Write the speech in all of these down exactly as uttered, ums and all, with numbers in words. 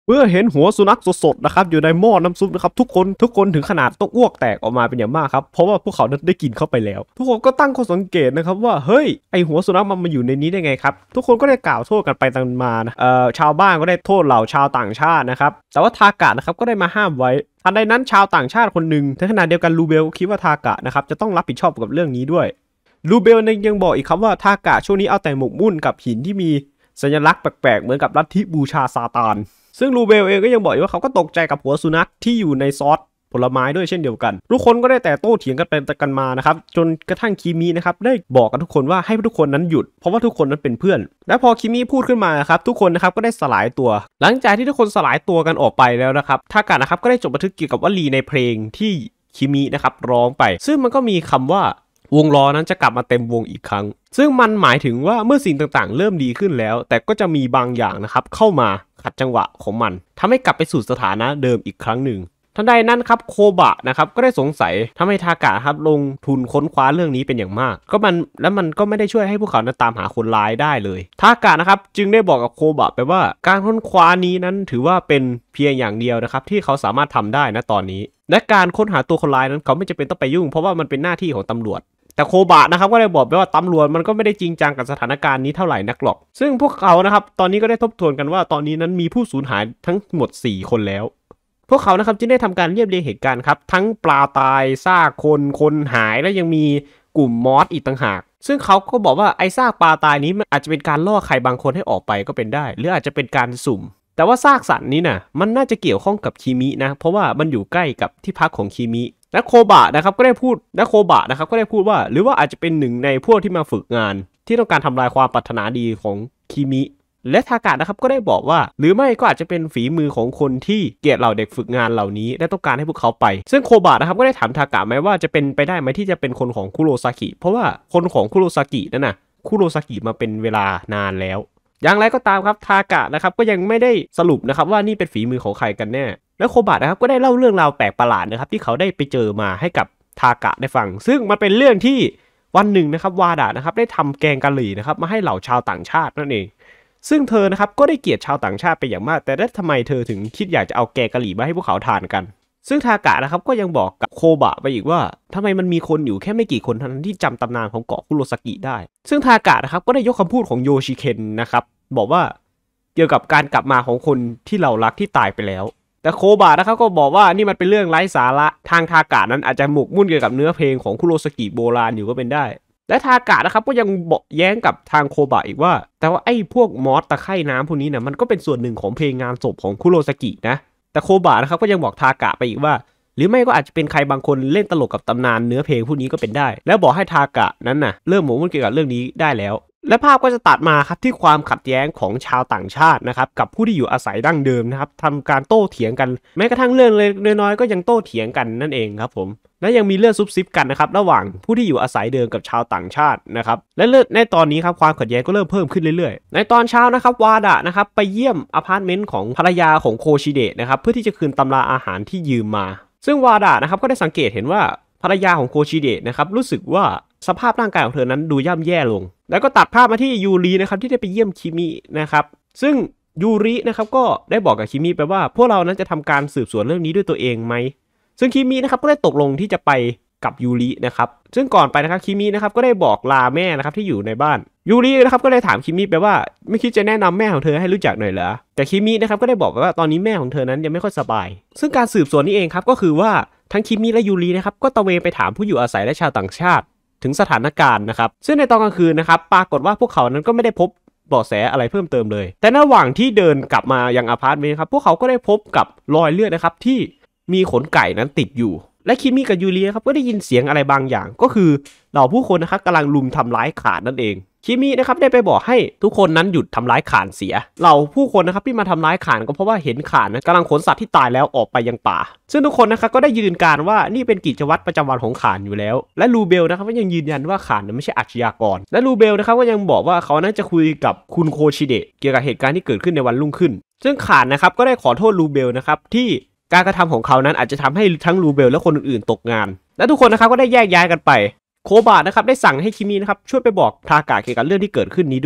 เมื่อเห็นหัวสุนัขสดๆนะครับอยู่ในหม้อน้ำซุปนะครับทุกคนทุกคนถึงขนาดต้องอ้วกแตกออกมาเป็นอย่างมากครับเพราะว่าพวกเขานั้นได้กินเข้าไปแล้วทุกคนก็ตั้งข้อสังเกตนะครับว่าเฮ้ยไอหัวสุนัขมันมาอยู่ในนี้ได้ไงครับทุกคนก็ได้กล่าวโทษกันไปกันมานะเอ่อชาวบ้านก็ได้โทษเหล่าชาวต่างชาตินะครับแต่ว่าทากะนะครับก็ได้มาห้ามไว้ทันใดนั้นชาวต่างชาติคนหนึ่งในขณะเดียวกันลูเบลคิดว่าทากะนะครับจะต้องรับผิดชอบกับเรื่องนี้ด้วยลูเบลยังบอกอีกครับว่าทากะช่วงนี้เอาแต่หมกมุ่นกับหินที่มีสัญลักษณ์แปลกๆเหมือนกับลัทธิบูชาซาตานซึ่งลูเบลเองก็ยังบอกว่าเขาก็ตกใจกับหัวสุนัขที่อยู่ในซอสผลไม้ด้วยเช่นเดียวกันทุกคนก็ได้แต่โต้เถียงกันไปกันมานะครับจนกระทั่งคิมินะครับได้บอกกับทุกคนว่าให้ทุกคนนั้นหยุดเพราะว่าทุกคนนั้นเป็นเพื่อนและพอคิมิพูดขึ้นมาครับทุกคนนะครับก็ได้สลายตัวหลังจากที่ทุกคนสลายตัวกันออกไปแล้วนะครับทากะนะครับก็ได้จดบันทึกเกี่ยวกับวลีในเพลงที่คิมินะครับร้องไปซึ่งมันก็มีคำว่าวงล้อนั้นจะกลับมาเต็มวงอีกครั้งซึ่งมันหมายถึงว่าเมื่อสิ่งต่างๆเริ่มดีขึ้นแล้วแต่ก็จะมีบางอย่างนะครับเข้ามาขัดจังหวะของมันทำให้กลับไปสู่สถานะเดิมอีกครั้งหนึ่งทันใดนั้นครับโคบะนะครับก็ได้สงสัยทำให้ทากะครับลงทุนค้นคว้าเรื่องนี้เป็นอย่างมากก็มันและมันก็ไม่ได้ช่วยให้พวกเขานั้นตามหาคนร้ายได้เลยทากะนะครับจึงได้บอกกับโคบะไปว่าการค้นคว้านี้นั้นถือว่าเป็นเพียงอย่างเดียวนะครับที่เขาสามารถทำได้นะตอนนี้และการค้นหาตัวคนร้ายนั้นเขาไม่จำเป็นต้องไปยุ่งเพราะว่ามันเป็นหน้าที่ของตำรวจแต่โคบะนะครับก็ได้บอกไปว่าตำรวจมันก็ไม่ได้จริงจังกับสถานการณ์นี้เท่าไหร่นักหรอกซึ่งพวกเขานะครับตอนนี้ก็ได้ทบทวนกันว่าตอนนี้นั้นมีผู้สูญหายทั้งหมดสี่คนแล้วพวกเขานะครับจึงได้ทำการเรียบเรียงเหตุการณ์ครับทั้งปลาตายซากคนคนหายและยังมีกลุ่มมอสอีกต่างหากซึ่งเขาก็บอกว่าไอ้ซากปลาตายนี้มันอาจจะเป็นการล่อใครบางคนให้ออกไปก็เป็นได้หรืออาจจะเป็นการสุ่มแต่ว่าซากสัตว์นี้นะมันน่าจะเกี่ยวข้องกับคิมินะเพราะว่ามันอยู่ใกล้กับที่พักของคิมิและโคบะนะครับก็ได้พูดและโคบะนะครับก็ได้พูดว่าหรือว่าอาจจะเป็นหนึ่งในพวกที่มาฝึกงานที่ต้องการทำลายความปรารถนาดีของคิมิและทากะนะครับก็ได้บอกว่าหรือไม่ก็อาจจะเป็นฝีมือของคนที่เกลียดเหล่าเด็กฝึกงานเหล่านี้และต้องการให้พวกเขาไปซึ่งโคบะนะครับก็ได้ถามทากะไหมว่าจะเป็นไปได้ไหมที่จะเป็นคนของคุโรซากิเพราะว่าคนของคุโรซากินั่นน่ะคุโรซากิมาเป็นเวลานานแล้วอย่างไรก็ตามครับทากะนะครับก็ยังไม่ได้สรุปนะครับว่านี่เป็นฝีมือของใครกันแน่แล้วโคบะนะครับก็ได้เล่าเรื่องราวแปลกประหลาดนะครับที่เขาได้ไปเจอมาให้กับทากะได้ฟังซึ่งมันเป็นเรื่องที่วันหนึ่งนะครับวาดะนะครับได้ทำแกงกะหรี่นะครับมาให้เหล่าชาวต่างชาตินั่นเองซึ่งเธอนะครับก็ได้เกลียดชาวต่างชาติไปอย่างมากแต่ได้ทำไมเธอถึงคิดอยากจะเอาแกงกะหรี่มาให้พวกเขาทานกันซึ่งทากะนะครับก็ยังบอกกับโคบะไปอีกว่าทำไมมันมีคนอยู่แค่ไม่กี่คนเท่านั้นที่จำตำนานของเกาะคุโรซากิได้ซึ่งทากะนะครับก็ได้ยกคำพูดของโยชิเคนนะครับบอกว่าเกี่ยวกับการกลับมาของคนที่เรารักที่ตายไปแล้วแต่โคบะนะครับก็บอกว่านี่มันเป็นเรื่องไร้สาระทางทากะนั้นอาจจะหมกมุ่นเกี่ยวกับเนื้อเพลงของคุโรซากิโบราณอยู่ก็เป็นได้และทากะนะครับก็ยังบอกแย้งกับทางโคบะอีกว่าแต่ว่าไอ้พวกมอสตะไคร่น้ำพวกนี้นะมันก็เป็นส่วนหนึ่งของเพลงงานศพของคุโรซากินะแต่โคบะนะครับก็ยังบอกทากะไปอีกว่าหรือไม่ก็อาจจะเป็นใครบางคนเล่นตลกกับตำนานเนื้อเพลงพวกนี้ก็เป็นได้แล้วบอกให้ทากะนั้นน่ะเริ่มหมกมุ่นเกี่ยวกับเรื่องนี้ได้แล้วและภาพก็จะตัดมาครับที่ความขัดแย้งของชาวต่างชาตินะครับกับผู้ที่อยู่อาศัยดั้งเดิมนะครับทำการโต้เถียงกันแม้กระทั่งเรื่องเล็กน้อยก็ยังโต้เถียงกันนั่นเองครับผมและยังมีเรื่องซุบซิบกันนะครับระหว่างผู้ที่อยู่อาศัยเดิมกับชาวต่างชาตินะครับและในตอนนี้ครับความขัดแย้งก็เริ่มเพิ่มขึ้นเรื่อยๆในตอนเช้านะครับวาดะนะครับไปเยี่ยมอพาร์ตเมนต์ของภรรยาของโคชิเดะนะครับเพื่อที่จะคืนตำราอาหารที่ยืมมาซึ่งวาดะนะครับก็ได้สังเกตเห็นว่าภรรยาของโคชิเดะนะครับรู้สึกว่าสภาพร่างกายของเธอนั้นดูย่ำแย่ลงแล้วก็ตัดภาพมาที่ยูรินะครับที่ได้ไปเยี่ยมคิมินะครับซึ่งยูรินะครับก็ได้บอกกับคิมิไปว่าพวกเรานั้นจะทำการสืบสวนเรื่องนี้ด้วยตัวเองไหมซึ่งคิมินะครับก็ได้ตกลงที่จะไปกับยูรินะครับซึ่งก่อนไปนะครับคิมินะครับก็ได้บอกลาแม่นะครับที่อยู่ในบ้านยูรินะครับก็เลยถามคิมิไปว่าไม่คิดจะแนะนำแม่ของเธอให้รู้จักหน่อยเหรอแต่คิมินะครับก็ได้บอกไปว่าตอนนี้แม่ของเธอนั้นยังไม่ค่อยสบายซึ่งการสืบสวนนี้เองครับก็คือว่าทั้งคิมิและยูรินะครับก็ตะเวนไปถามผู้อยู่อาศัยและชาวต่างชาติถึงสถานการณ์นะครับซึ่งในตอนกลางคืนนะครับปรากฏว่าพวกเขานั้นก็ไม่ได้พบเบาะแสอะไรเพิ่มเติมเลยแต่ระหว่างที่เดินกลับมายังอพาร์ตเมนต์ครับพวกเขาก็ได้พบกับรอยเลือดนะครับที่มีขนไก่นั้นติดอยู่และคิมิกับยูริครับก็ได้ยินเสียงอะไรบางอย่างก็คือเหล่าผู้คนนะครับกำลังลุมทำร้ายข่านนั่นเองคิมินะครับได้ไปบอกให้ทุกคนนั้นหยุดทำร้ายข่านเสียเหล่าผู้คนนะครับที่มาทำร้ายข่านก็เพราะว่าเห็นข่านนะกำลังขนสัตว์ที่ตายแล้วออกไปยังป่าซึ่งทุกคนนะครับก็ได้ยืนการว่านี่เป็นกิจวัตรประจำวันของข่านอยู่แล้วและลูเบลนะครับก็ยังยืนยันว่าข่านนั้นไม่ใช่อาชญากรและลูเบลนะครับก็ยังบอกว่าเขานั้นจะคุยกับคุณโคชิเดะเกี่ยวกับเหตุการณ์ที่เกิดขึ้นในวันรุ่งขึ้นซึ่งข่านนะครับก็ได้ขอโทษลูเบลนะครับที่การกระทำของเขานั้นอาจจะทำให้ทั้งลูเบลและคนอื่นๆตกงานและทุกคนนะครับก็ได้แยกย้ายกันไปโคบะนะครับได้สั่งให้คิมินะครับช่วยไปบอกทากะเกี่ยวกับเรื่องที่เกิดขึ้นนี้ด้วย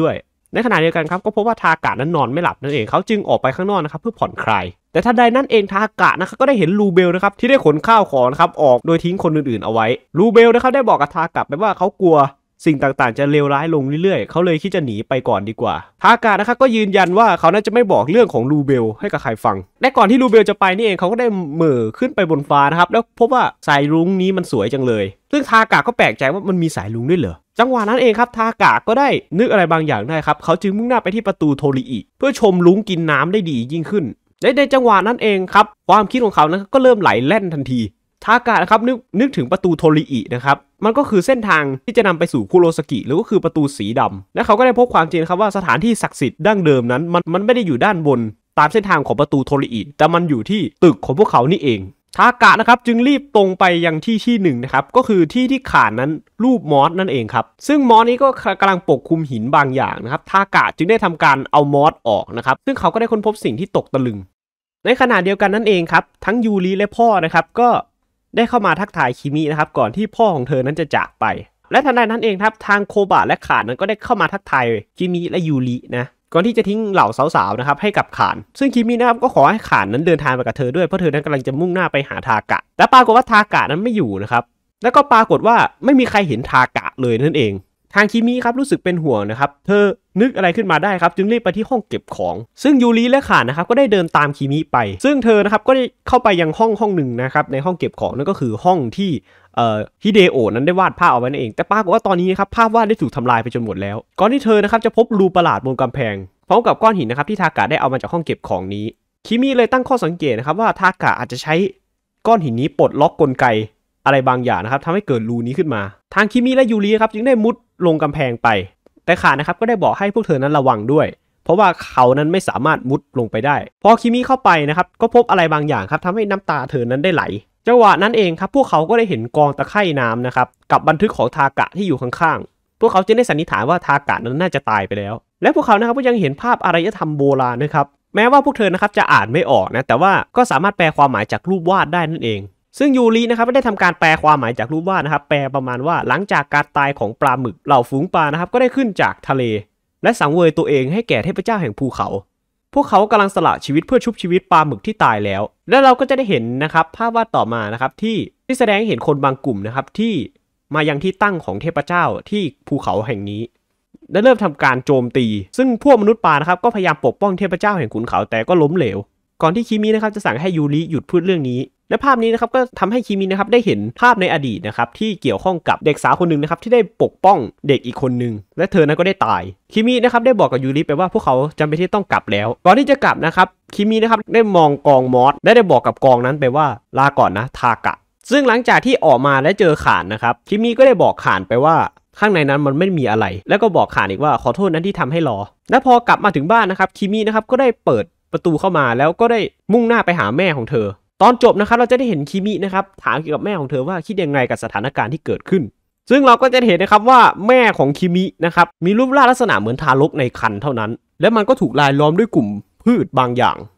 ในขณะเดียวกันครับก็พบว่าทากะนั้นนอนไม่หลับนั่นเองเขาจึงออกไปข้างนอกนะครับเพื่อผ่อนคลายแต่ทันใดนั้นเองทากะนะครับก็ได้เห็นลูเบลนะครับที่ได้ขนข้าวของนะครับออกโดยทิ้งคนอื่นๆเอาไว้ลูเบลนะครับได้บอกกับทากะไปว่าเขากลัวสิ่งต่างๆจะเลวร้ายลงเรื่อยๆเขาเลยคิดจะหนีไปก่อนดีกว่าทากะนะครับก็ยืนยันว่าเขาน่าจะไม่บอกเรื่องของลูเบลให้กับใครฟังและก่อนที่ลูเบลจะไปนี่เองเขาก็ได้เหม่อขึ้นไปบนฟ้านะครับแล้วพบว่าสายรุ้งนี้มันสวยจังเลยซึ่งทากะก็แปลกใจว่ามันมีสายรุ้งด้วยเหรอจังหวะนั้นเองครับทากะก็ได้นึกอะไรบางอย่างได้ครับเขาจึงมุ่งหน้าไปที่ประตูโทริอิเพื่อชมรุ้งกินน้ำได้ดียิ่งขึ้นและในจังหวะนั้นเองครับความคิดของเขานะก็เริ่มไหลแล่นทันทีทากะนะครับนึกนึกถึงประตูโทริอินะครับมันก็คือเส้นทางที่จะนำไปสู่คุโรสกิหรือก็คือประตูสีดำและเขาก็ได้พบความจริงครับว่าสถานที่ศักดิ์สิทธิ์ดั้งเดิมนั้นมันมันไม่ได้อยู่ด้านบนตามเส้นทางของประตูโทริอิแต่มันอยู่ที่ตึกของพวกเขานี่เองทากะนะครับจึงรีบตรงไปยังที่ที่หนึ่งนะครับก็คือที่ที่ขาดนั้นรูปมอสนั่นเองครับซึ่งมอสนี้ก็กำลังปกคลุมหินบางอย่างนะครับทากะจึงได้ทำการเอามอสออกนะครับซึ่งเขาก็ได้ค้นพบสิ่งที่ตกตะลึงในขณะเดียวกันนั่นเองครับทั้งยูริและพ่อนะครับก็ได้เข้ามาทักทายคิมินะครับก่อนที่พ่อของเธอนั้นจะจากไปและทันใดนั้นเองครับทางโคบะและขานนั้นก็ได้เข้ามาทักทายคิมิและยูรินะก่อนที่จะทิ้งเหล่าสาวๆนะครับให้กับขานซึ่งคิมินะครับก็ขอให้ขานนั้นเดินทางไปกับเธอด้วยเพราะเธอนั้นกำลังจะมุ่งหน้าไปหาทากะแต่ปรากฏว่าทากะนั้นไม่อยู่นะครับแล้วก็ปรากฏว่าไม่มีใครเห็นทากะเลยนั่นเองทางคิมิครับรู้สึกเป็นห่วงนะครับเธอนึกอะไรขึ้นมาได้ครับจึงรีบไปที่ห้องเก็บของซึ่งยูริและขานนะครับก็ได้เดินตามคิมิไปซึ่งเธอนะครับก็ได้เข้าไปยังห้องห้องหนึ่งนะครับในห้องเก็บของนั่นก็คือห้องที่เอ่อฮิเดโอะนั้นได้วาดภาพเอาไว้นั่นเองแต่ปรากฏว่าตอนนี้ครับภาพวาดได้ถูกทำลายไปจนหมดแล้วก่อนที่เธอนะครับจะพบรูประหลาดบนกำแพงพร้อมกับก้อนหินนะครับที่ทากะได้เอามาจากห้องเก็บของนี้คิมิเลยตั้งข้อสังเกตนะครับว่าทากะอาจจะใช้ก้อนหินนี้ปลดล็อกกลไกอะไรบางอย่างนะครับทำให้เกิดรูนี้ขึ้นมาทางคิมิและยูริครับจึงได้มุดลงกำแพงไปแต่ขานะครับก็ได้บอกให้พวกเธอนั้นระวังด้วยเพราะว่าเขานั้นไม่สามารถมุดลงไปได้พอคิมิเข้าไปนะครับก็พบอะไรบางอย่างครับทำให้น้ำตาเธอนั้นได้ไหลจังหวะนั้นเองครับพวกเขาก็ได้เห็นกองตะไคร่น้ำนะครับกับบันทึกของทากะที่อยู่ข้างๆพวกเขาจึงได้สันนิษฐานว่าทากะนั้นน่าจะตายไปแล้วและพวกเขานะครับก็ยังเห็นภาพอารยธรรมโบราณนะครับแม้ว่าพวกเธอนะครับจะอ่านไม่ออกนะแต่ว่าก็สามารถแปลความหมายจากรูปวาดได้นั่นเองซึ่งยูรินะครับได้ทำการแปลความหมายจากรูปวาดนะครับแปลประมาณว่าหลังจากการตายของปลาหมึกเหล่าฝูงปลานะครับก็ได้ขึ้นจากทะเลและสังเวยตัวเองให้แก่เทพเจ้าแห่งภูเขาพวกเขากำลังสละชีวิตเพื่อชุบชีวิตปลาหมึกที่ตายแล้วและเราก็จะได้เห็นนะครับภาพวาดต่อมานะครับที่ที่แสดงให้เห็นคนบางกลุ่มนะครับที่มายังที่ตั้งของเทพเจ้าที่ภูเขาแห่งนี้และเริ่มทำการโจมตีซึ่งพวกมนุษย์ปลานะครับก็พยายามปกป้องเทพเจ้าแห่งขุนเขาแต่ก็ล้มเหลวก่อนที่คิมินะครับจะสั่งให้ยูริหยุดพูดเรื่องนี้และภาพนี้นะครับก็ทำให้คิมินะครับได้เห็นภาพในอดีตนะครับที่เกี่ยวข้องกับเด็กสาวคนหนึ่งนะครับที่ได้ปกป้องเด็กอีกคนหนึ่งและเธอนั้นก็ได้ตายคิมินะครับได้บอกกับยูริไปว่าพวกเขาจำเป็นที่ต้องกลับแล้วก่อนที่จะกลับนะครับคิมินะครับได้มองกองมอสและได้บอกกับกองนั้นไปว่าลาก่อนนะทากะซึ่งหลังจากที่ออกมาและเจอข่านนะครับคิมิก็ได้บอกข่านไปว่าข้างในนั้นมันไม่มีอะไรแล้วก็บอกข่านอีกว่าขอโทษนั้นที่ทำให้รอและพอกลับมาถึงบ้านนะครับคิมินะครับก็ได้เปิดประตูเข้ามาแล้วก็ได้มุ่งหน้าไปหาแม่ของเธอตอนจบนะครับเราจะได้เห็นคิมินะครับถามเกี่ยวกับแม่ของเธอว่าคิดยังไงกับสถานการณ์ที่เกิดขึ้นซึ่งเราก็จะเห็นนะครับว่าแม่ของคิมินะครับมีรูปร่างลักษณะเหมือนทารกในครรภ์เท่านั้นและมันก็ถูกรายล้อมด้วยกลุ่มพืชบางอย่าง